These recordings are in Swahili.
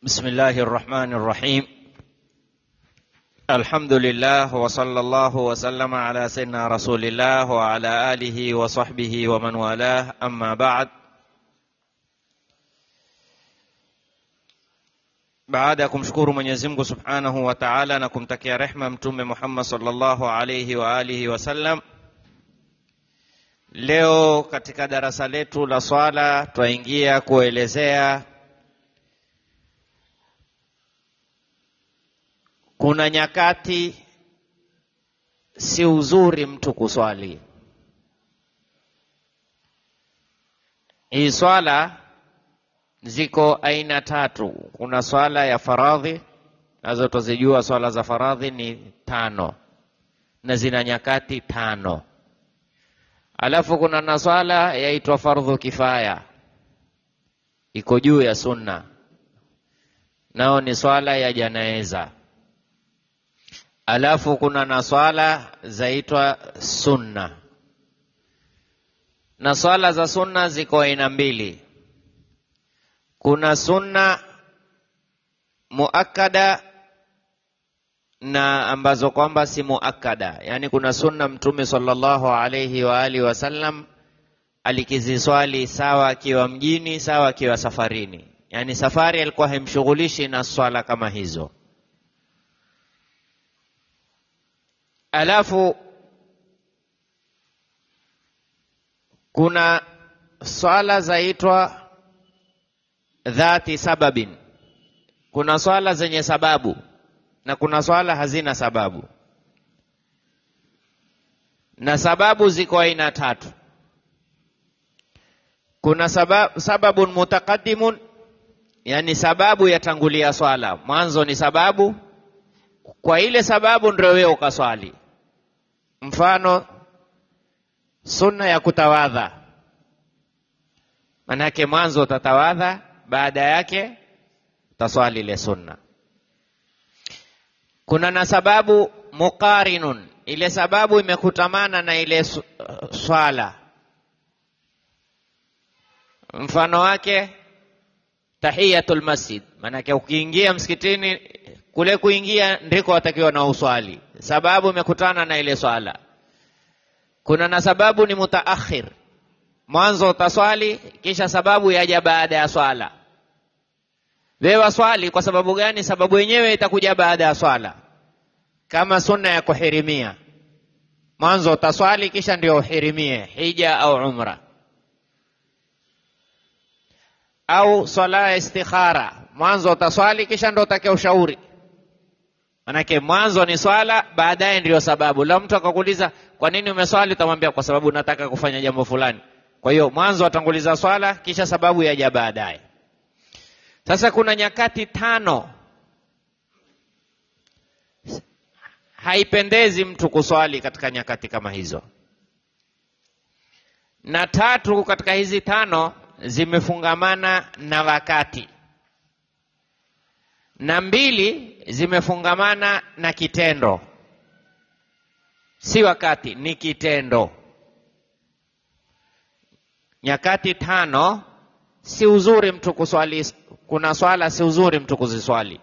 بسم الله الرحمن الرحيم. الحمد لله وصلى الله وسلم على سيدنا رسول الله وعلى آله وصحبه ومن والاه. أما بعد. Baada ya kumshukuru Mwenyezi Mungu Subhanahu wa Ta'ala na kumtakia rehema Mtume Muhammad sallallahu alayhi wa alihi wasallam, leo katika darasa letu la swala twaingia kuelezea kuna nyakati si uzuri mtu kuswali. Hii swala ziko aina tatu. Kuna swala ya faradhi, nazo tuzijua swala za faradhi ni 5 na zina nyakati 5. Alafu kuna na swala yaitwa fardhu kifaya, iko juu ya sunna, nao ni swala ya janaiza. Alafu kuna na swala zaitwa sunna, na swala za sunna ziko aina mbili. Kuna sunna muakkada na ambazo kwamba si muakkada. Yani kuna sunna Mtume sallallahu alayhi wa alihi wasallam alikiziswali sawa akiwa mjini, sawa akiwa safarini. Yani safari alikuwa haimshughulishi na swala kama hizo. Alafu kuna swala zaitwa dhati sababin. Kuna swala zenye sababu na kuna swala hazina sababu. Na sababu ziko aina 3. Kuna sababun mutaqaddimun, yani sababu yatangulia swala. Mwanzo ni sababu, kwa ile sababu ndio wewe ukaswali. Mfano sunna ya kutawadha, manake mwanzo utatawadha, baada yake utaswali ile sunna. Kuna na sababu muqarinun, ile sababu imekutamana na ile swala. Mfano wake tahiyatul masjid, manake ukiingia msikitini, kule kuingia ndiko watakiwa na uswali, sababu imekutana na ile swala. Kuna na sababu ni mutaakhir, mwanzo utaswali kisha sababu yaja baada ya swala. Wewe swali kwa sababu gani? Sababu yenyewe itakuja baada ya swala. Kama sunna ya kuhirimia, mwanzo utaswali kisha ndio uhirimie hija au umra. Au swala ya istikhara, mwanzo utaswali kisha ndio utake ushauri. Manake mwanzo ni swala, baadaye ndio sababu. La mtu akakuuliza kwa nini umeswali, utamwambia kwa sababu nataka kufanya jambo fulani. Kwa hiyo mwanzo atanguliza swala kisha sababu yaja baadaye. Sasa kuna nyakati 5 haipendezi mtu kuswali katika nyakati kama hizo. Na 3 katika hizi 5 zimefungamana na wakati. Na 2 zimefungamana na kitendo. Si wakati, ni kitendo. Nyakati 5 si uzuri mtu kuswali. Kuna swala si uzuri mtu kuziswali.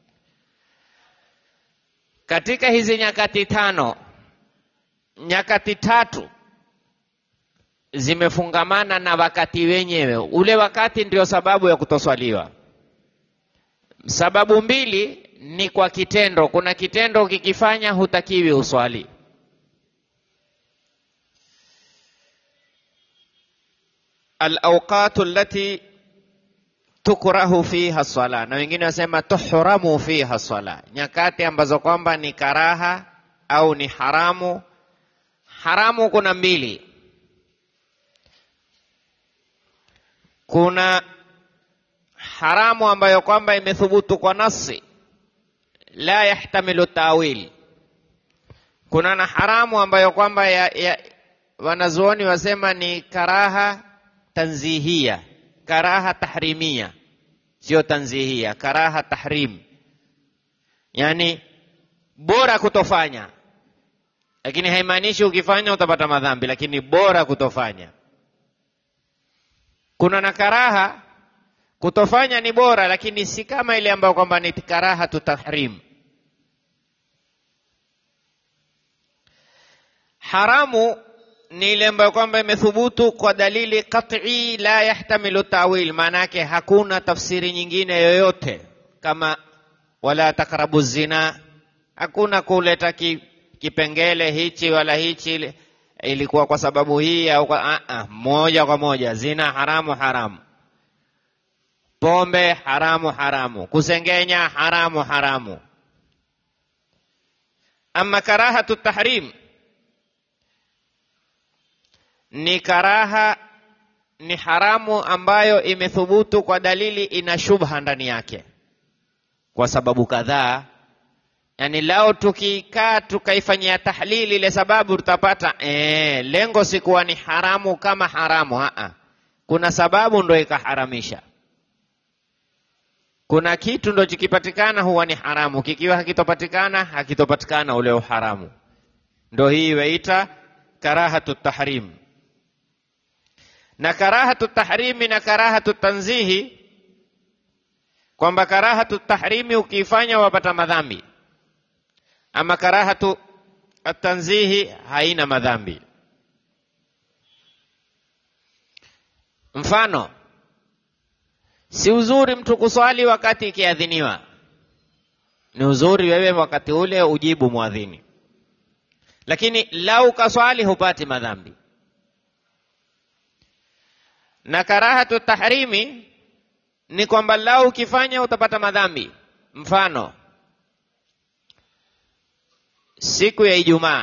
Katika hizi nyakati 5, nyakati 3 zimefungamana na wakati wenyewe. Ule wakati ndio sababu ya kutoswaliwa. Sababu 2 ni kwa kitendo. Kuna kitendo kikifanya hutakiwi uswali. Al-awqatu allati tukrahu fiha as-sala, na wengine wasema tuhramu fiha as-sala, nyakati ambazo kwamba ni karaha au ni haramu. Haramu kuna 2. Kuna haramu ambayo kwamba imethubutu kwa nasi, la yahtamilu tawil. Kuna na haramu ambayo kwamba wanazuoni wasema ni karaha tanzihia, karaha tahrimia, sio tanzihia, karaha tahrim. Yani bora kutofanya, lakini haimaanishi ukifanya utapata madhambi, lakini bora kutofanya. Kuna na karaha Kutofanya ni bora, lakini si kama ile ambayo kwamba ni karahatu tahrim. Haramu ni ile ambayo kwamba imethubutu kwa dalili qat'i la yahtamilu ta'wil, maana yake hakuna tafsiri nyingine yoyote, kama wala taqrabu zina, hakuna kuleta kipengele hichi wala hichi ilikuwa kwa sababu hii au moja kwa moja zina haramu haramu, pombe haramu haramu, kusengenya haramu haramu. Ama karahatu tahrim ni karaha, ni haramu ambayo imethubutu kwa dalili ina shubha ndani yake kwa sababu kadhaa. Yani lao tukikaa tukaifanyia tahlili ile sababu tutapata lengo si kuwa ni haramu kama haramu, kuna sababu ndo ikaharamisha. Kuna kitu ndo kikipatikana huwa ni haramu, kikiwa hakitopatikana ule uharamu. Ndo hii waita karahatu tahrim. Na karahatu tahrimi na karahatu tanzihi, kwamba karahatu tahrimi ukifanya wapata madhambi, ama karahatu at-tanzihi haina madhambi. Mfano, si uzuri mtu kuswali wakati ikiadhiniwa. Ni uzuri wewe wakati ule ujibu muadhini, lakini lau kaswali hupati madhambi. Na karahatu tahrimi ni kwamba lau ukifanya utapata madhambi. Mfano, siku ya Ijumaa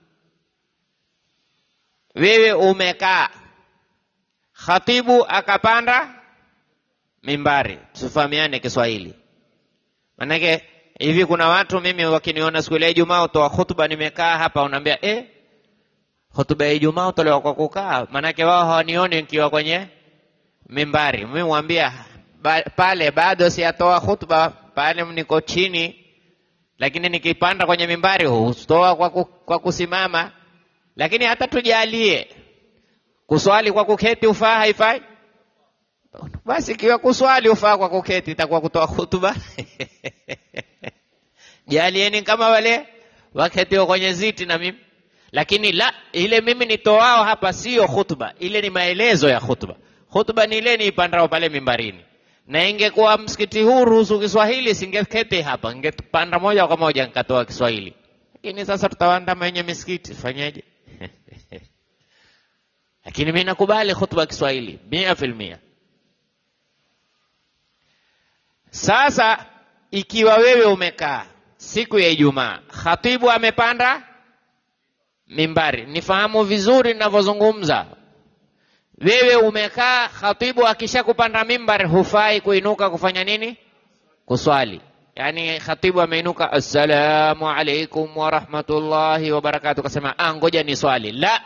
wewe umekaa, khatibu akapanda mimbari. Tufahamiane Kiswahili, manake hivi kuna watu mimi wakiniona siku ya Ijumaa utoa khutba nimekaa hapa, unaambia khutba ya Ijumaa utolewa kwa kukaa, manake wao hawanioni nikiwa kwenye mimbari. Mimi mwambia pale bado siatoa khutba, pale niko chini, lakini nikipanda kwenye mimbari hutoa kwa kusimama. Lakini hata tujalie kuswali kwa kuketi ufaa haifai, basi ikiwa kuswali ufaa kwa kuketi itakuwa kutoa khutba. Jalieni kama wale waketi kwenye ziti na mimi, lakini la, ile mimi nitoao hapa sio khutba, ile ni maelezo ya khutba. Khutba ni ile niipandao pale mimbarini, na ingekuwa msikiti huu ruhusu Kiswahili singeketi hapa, ningepanda moja kwa moja nikatoa Kiswahili. Lakini sasa tutawanda mwenye misikiti, fanyeje? Lakini mimi nakubali khutba Kiswahili 100%. Sasa ikiwa wewe umekaa siku ya Ijumaa, khatibu amepanda mimbari, nifahamu vizuri ninavyozungumza. Wewe umekaa, khatibu akishakupanda mimbari hufai kuinuka kufanya nini? Kuswali. Yani khatibu ameinuka, assalamu alaikum wa rahmatullahi wa barakatuh, kasema ngoja ni swali. La,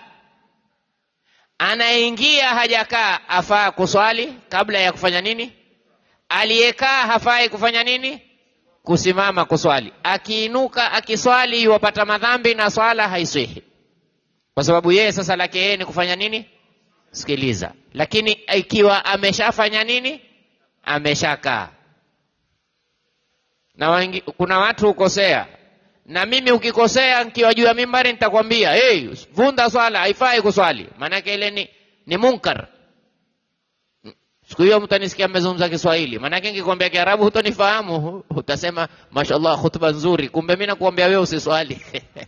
anaingia hajakaa afaa kuswali kabla ya kufanya nini? Aliyekaa hafai kufanya nini? Kusimama kuswali. Akiinuka akiswali yupata madhambi na swala haisihi, kwa sababu yeye sasa lake yeye ni kufanya nini? Sikiliza. Lakini ikiwa ameshafanya nini? Ameshakaa. Na kuna watu ukosea, na mimi ukikosea nikiwa juu ya mimbari nitakwambia vunda swala, haifai kuswali, maana ile ni munkar. Siku hiyo mtanisikia mmezungumza Kiswahili, maana nikikwambia Kiarabu hutonifahamu, utasema mashallah khutba nzuri, kumbe mimi nakuambia wewe usiswali.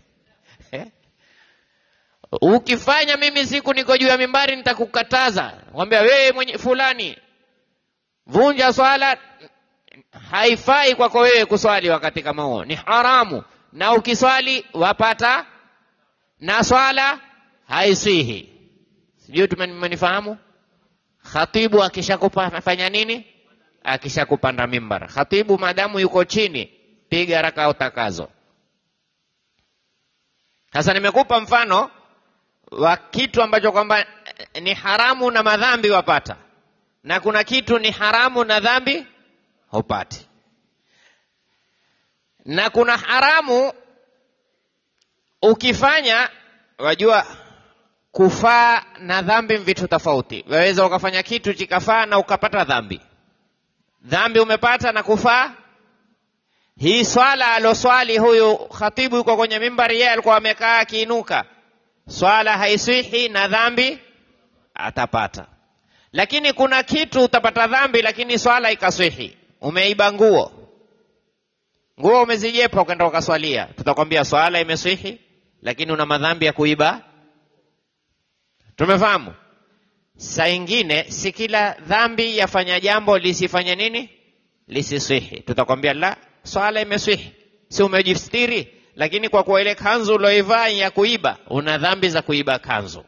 Ukifanya mimi siku niko juu ya mimbari nitakukataza, mwambia wewe mwenye fulani vunja swala, haifai kwako wewe kuswali wakati kama huo, ni haramu, na ukiswali wapata na swala haisihi. Sijui tumenifahamu? Khatibu akishakufanya nini? Akishakupanda mimbar, khatibu madamu yuko chini, piga raka utakazo. Sasa nimekupa mfano wa kitu ambacho kwamba ni haramu na madhambi wapata, na kuna kitu ni haramu na dhambi hupati. Na kuna haramu ukifanya, wajua kufaa na dhambi vitu tofauti. Waweza ukafanya kitu kikafaa na ukapata dhambi, dhambi umepata na kufaa. Hii swala aloswali huyu khatibu yuko kwenye mimbari, yeye alikuwa amekaa akiinuka, swala haiswihi na dhambi atapata. Lakini kuna kitu utapata dhambi lakini swala ikaswihi. Umeiba nguo umezijepa ukaenda ukaswalia, tutakwambia swala imeswihi lakini una madhambi ya kuiba. Tumefahamu? Saa ingine si kila dhambi yafanya jambo lisifanye nini, lisiswihi. Tutakwambia la, swala imeswihi, si umejistiri, lakini kwa kuwa ile kanzu uloivaa ya kuiba, una dhambi za kuiba kanzu.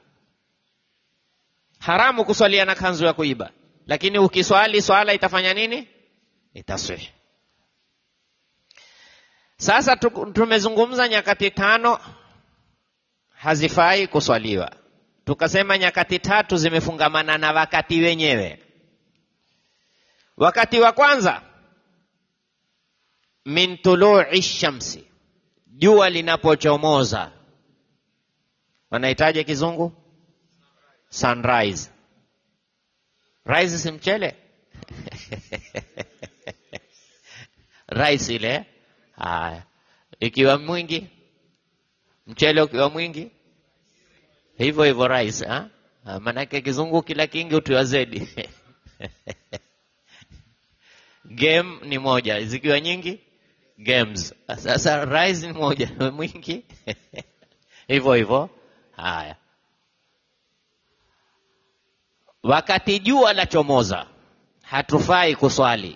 Haramu kuswalia na kanzu ya kuiba, lakini ukiswali swala itafanya nini, itaswihi. Sasa tumezungumza nyakati 5 hazifai kuswaliwa. Tukasema nyakati 3 zimefungamana na wakati wenyewe. Wakati wa kwanza, min tulu'i shamsi, jua linapochomoza. Wanahitaji kizungu sunrise. Rise si mchele. Rice ile. Haya. Ikiwa mwingi, mchele ukiwa mwingi, hivyo hivyo rice, manake kizungu kila kingi utiwa zedi. Game ni moja, zikiwa nyingi games. Sasa rice ni moja, mwingi hivyo hivyo. Haya. Wakati jua la chomoza hatufai kuswali.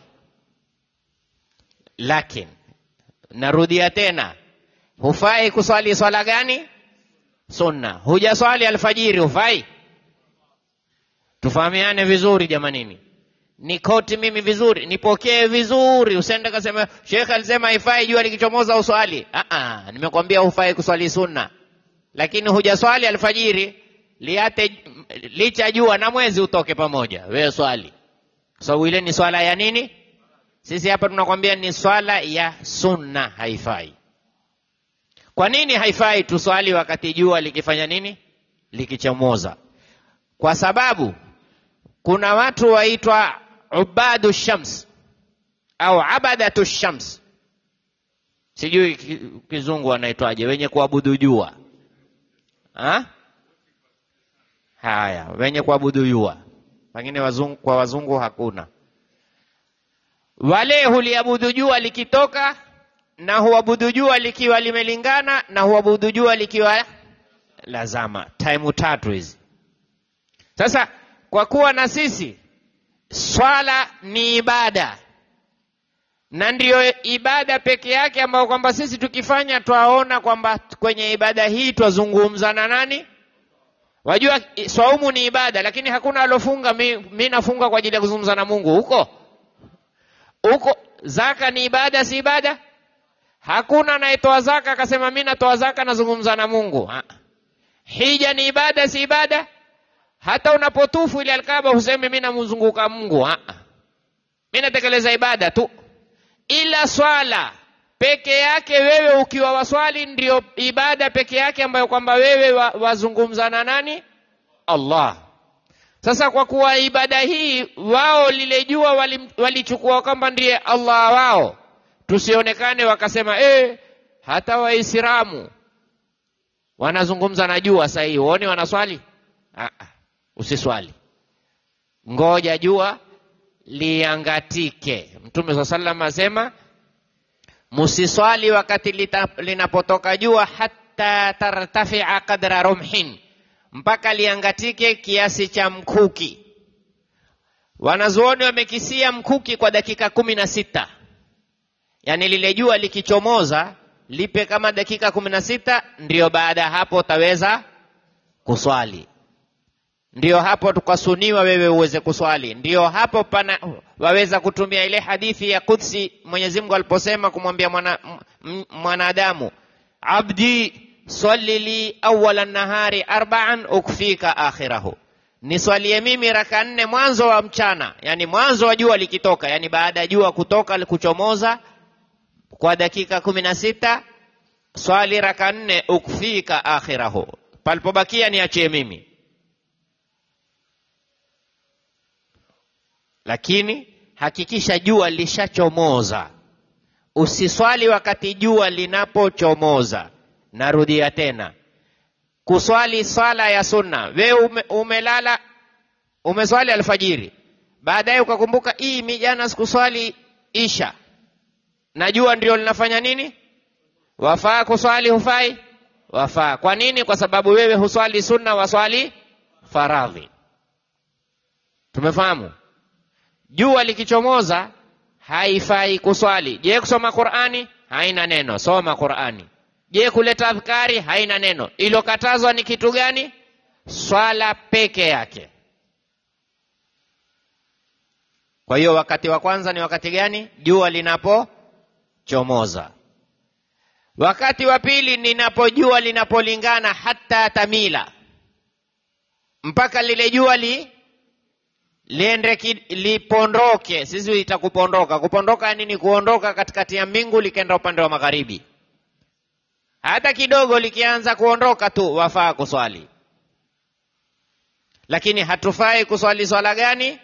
Lakini narudia tena, hufai kuswali swala gani? Sunna. Hujaswali alfajiri hufai? Tufahamiane vizuri jamanini. Nikoti mimi vizuri, nipokee vizuri, usende kasema Sheikh alisema haifai jua likichomoza uswali. Nimekwambia hufai kuswali sunna. Lakini hujaswali alfajiri, liate licha jua na mwezi utoke pamoja, wewe swali. Sababu ile ni swala ya nini? Sisi hapa tunakwambia ni swala ya sunna, haifai. Kwa nini haifai tuswali wakati jua likifanya nini? Likichomoza. Kwa sababu kuna watu waitwa ubadu shams au abadatu shams. Sijui kizungu wanaitwaje, wenye kuabudu jua. Haya, wenye kuabudu jua. Pengine wazungu, kwa wazungu hakuna. Wale huliabudu jua likitoka, na huabudu jua likiwa limelingana, na huabudu jua likiwa lazama. Time 3 hizi. Sasa kwa kuwa na sisi swala ni ibada, na ndiyo ibada peke yake ambayo kwamba sisi tukifanya twaona kwamba kwenye ibada hii twazungumza na nani? Wajua swaumu ni ibada, lakini hakuna alofunga mimi nafunga kwa ajili ya kuzungumza na Mungu huko. Zaka ni ibada si ibada? Hakuna anayetoa zaka akasema mimi natoa zaka nazungumza na Mungu. Hija ni ibada si ibada? Hata unapotufu ile Al-Kaaba useme mimi namzunguka Mungu. Mimi natekeleza ibada tu. Ila swala peke yake, wewe ukiwa waswali ndio ibada peke yake ambayo kwamba wewe wazungumza na nani? Allah. Sasa kwa kuwa ibada hii wao lile jua walichukua kwamba ndiye Allah wao, tusionekane wakasema hata Waislamu wanazungumza na jua sasa hivi, uone wanaswali. Usiswali, ngoja jua liangatike. Mtume SAW asema musiswali wakati linapotoka jua hatta tartafi'a qadra rumhin, mpaka liangatike kiasi cha mkuki. Wanazuoni wamekisia mkuki kwa dakika 16. Yani lile jua likichomoza lipe kama dakika 16, ndio baada hapo utaweza kuswali. Ndio hapo tukasuniwa wewe uweze kuswali. Ndio hapo waweza kutumia ile hadithi ya Qudsi Mwenyezi Mungu aliposema kumwambia mwanadamu, abdi swali li awwala nahari 4 ukfika akhirahu, niswalie mimi raka 4 mwanzo wa mchana, yani mwanzo wa jua likitoka, yani baada ya jua kutoka kuchomoza kwa dakika 16, swali raka 4 ukfika akhirahu, palipobakia niachie mimi. Lakini hakikisha jua lishachomoza. Usiswali wakati jua linapochomoza. Narudia tena, kuswali swala ya sunna. Wewe umelala, umeswali alfajiri, baadaye ukakumbuka mimi jana sikuswali isha, na jua ndio linafanya nini? Wafaa kuswali, hufai? Wafaa. Kwa nini? Kwa sababu wewe huswali sunna, waswali faradhi. Tumefahamu? Jua likichomoza haifai kuswali. Je, kusoma Qur'ani? Haina neno, soma Qur'ani. Je, kuleta adhkari? Haina neno. Ilokatazwa ni kitu gani? Swala peke yake. Kwa hiyo wakati wa kwanza ni wakati gani? Jua linapochomoza. Wakati wa pili ninapojua linapolingana hata tamila, mpaka lile jua liende lipondoke. Sisi itakupondoka. Kupondoka nini? Kuondoka katikati ya mbingu likenda upande wa magharibi. Hata kidogo likianza kuondoka tu wafaa kuswali. Lakini hatufai kuswali swala gani?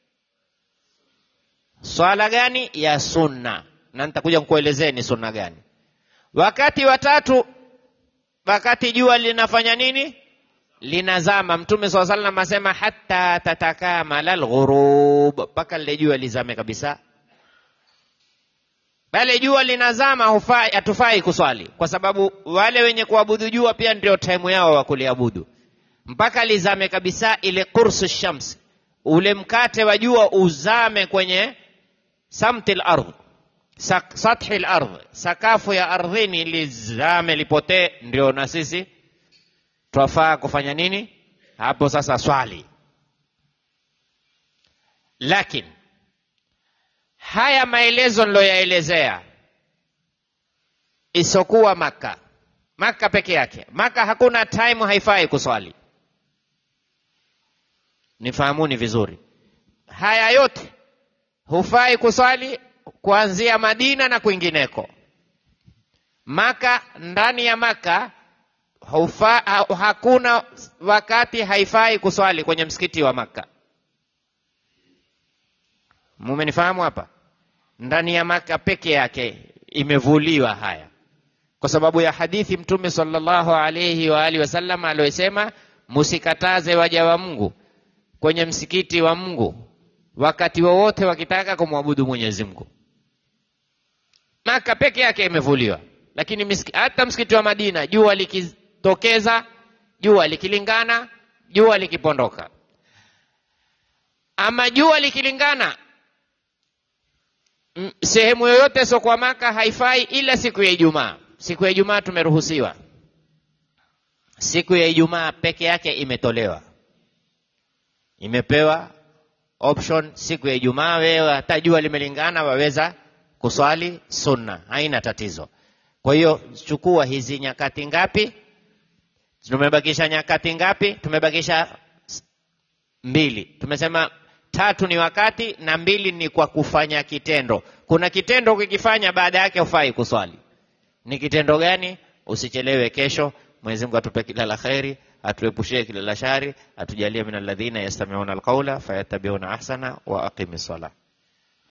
Swala gani? Ya sunna. Na nitakuja kukuelezeni sunna gani. Wakati wa tatu, wakati jua linafanya nini? Linazama. Mtume SAW alaihi wasallam asema hatta tatakamala alghurub, mpaka lile jua lizame kabisa. Bale jua linazama hatufai kuswali, kwa sababu wale wenye kuabudu jua pia ndio time yao wa kuliabudu. Mpaka lizame kabisa, ile qursu shams, ule mkate wa jua uzame kwenye samtil ardh, sathi al-ardh, sakafu ya ardhini lizame, lipotee. Ndio na sisi twafaa kufanya nini hapo sasa? Swali. Lakini haya maelezo niloyaelezea isokuwa Maka peke yake. Maka hakuna time haifai kuswali. Nifahamuni vizuri. Haya yote hufai kuswali kuanzia Madina na kwingineko. Maka, ndani ya Maka hakuna wakati haifai kuswali kwenye msikiti wa Maka. Mumenifahamu hapa? Ndani ya Maka peke yake imevuliwa haya, kwa sababu ya hadithi Mtume sallallahu alayhi wa alihi wasallam aliyosema, musikataze waja wa Mungu kwenye msikiti wa Mungu wakati wowote wakitaka kumwabudu Mwenyezi Mungu. Maka peke yake imevuliwa. Lakini hata msikiti wa Madina, jua likitokeza, jua likilingana, jua likipondoka. Ama jua likilingana sehemu yoyote sio kwa Maka haifai, ila siku ya Ijumaa. Siku ya Ijumaa tumeruhusiwa. Siku ya Ijumaa peke yake imetolewa, imepewa option. Siku ya Ijumaa wewe hata jua limelingana waweza kuswali sunna, haina tatizo. Kwa hiyo chukua hizi nyakati ngapi? Tumebakisha nyakati ngapi? Tumebakisha 2. Tumesema 3 ni wakati na 2 ni kwa kufanya kitendo. Kuna kitendo ukikifanya baada yake hufai kuswali. Ni kitendo gani? Usichelewe kesho. Mwenyezi Mungu atupe kila la khairi, atuepushie kila la shari, atujalie minalladhina yastami'una alqawla fayattabi'una ahsana wa aqimis salah.